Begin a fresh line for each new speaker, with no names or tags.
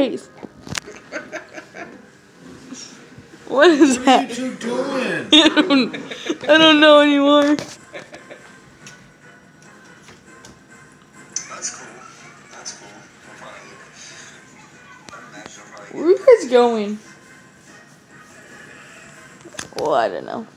face. What is that?
What are you two doing?
I don't know anymore.
That's cool. That's cool.
Where are you guys going? Well, I don't know.